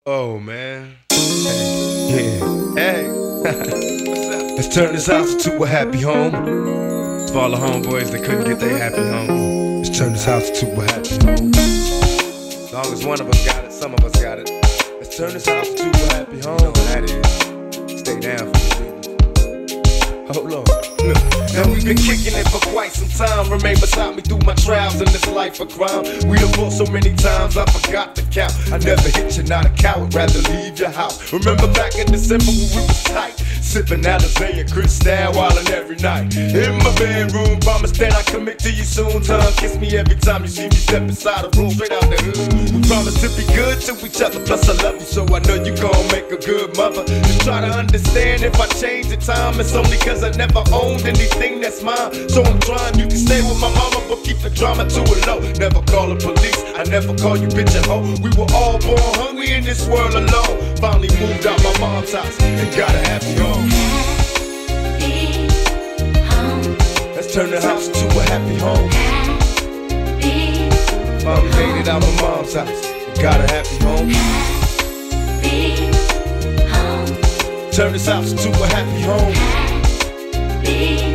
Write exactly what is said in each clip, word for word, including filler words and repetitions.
Oh man. Hey. Yeah. Hey. Let's turn this house into a happy home. For all the homeboys that couldn't get their happy home. Let's turn this house into a happy home. As long as one of us got it, some of us got it. Let's turn this house into a happy home. You know what that is. Stay down for me. Hold on. Now we've been kicking it for quite some time. Remain beside me through my trials in this life of crime. We have fought so many times I forgot to count. I never hit you, not a coward, rather leave your house. Remember back in December when we was tight, sipping Alizé and Cristal wildin' every night. In my bedroom, promise that I commit to you soon. Tongue kiss me every time you see me step inside the room, straight out the hood. We promise to be good to each other, plus I love you, so I know you gon' make a good mother. Just try to understand if I change the time, it's only cause I never owned anything that's mine. So I'm trying, you can stay with my mama, but keep the drama to a low. Never call the police, I never call you bitch and hoe. We were all born hungry in this world alone. Finally moved out my mom's house and got a happy home. Happy home. Let's turn the house into a happy home. Happy Finally made it out my mom's house and got a happy home. Happy home. Turn this house into a happy home. Happy home.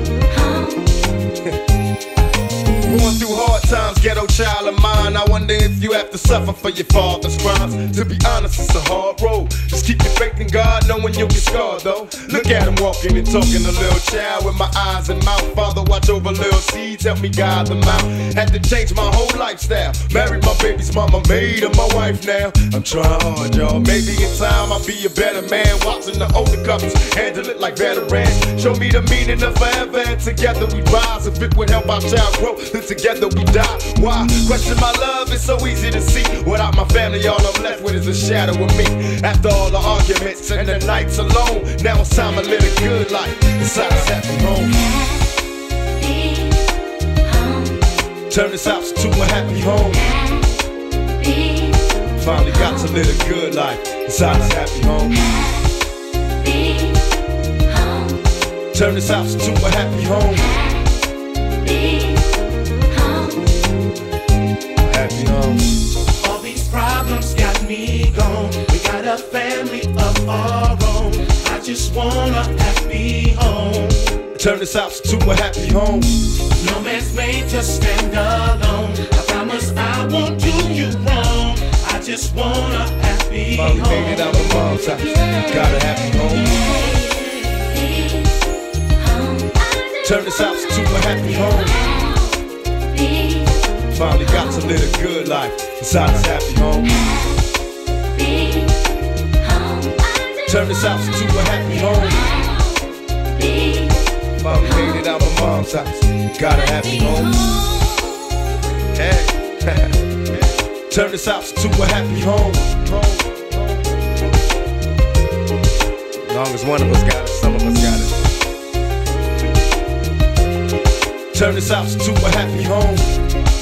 Going through hard times, ghetto child of mine. I wonder if you have to suffer for your father's crimes. To be honest, it's a hard road. Just keep your faith in God, knowing you'll get scarred though. Look at him walking and talking, a little child with my eyes and mouth. Father, watch over little seeds, help me guide them out. Had to change my whole lifestyle. Married my baby's mama, made her my wife now. I'm trying hard, y'all. Maybe in time I'll be a better man. Watching the older couples handle it like veterans. Show me the meaning of forever, and together we rise. If it would help our child grow, then together we die. Why? Question my love, it's so easy to see. Without my family, all I'm left with is a shadow of me. After all the arguments and the nights alone, now it's time to live a good life inside this happy home. Happy home. Turn this house into a happy home. Happy Finally got to live a good life inside this happy home. Happy home. Turn this house into a happy home. Happy home. Happy home. All these problems got me gone. We got a family of our own. I just want a happy home. Turn this house into a happy home. No man's made to stand alone. I promise I won't do you wrong. I just want a happy Finally home. made it out my mom's house. Got a happy home. Turn this house into a happy home. Finally got to live a good life inside this happy home. Turn this house into a happy home. Finally made it out my mom's house. Got a happy home. Hey. Turn this house into a happy home. As long as one of us got it, some of us got it. Turn this house into a happy home.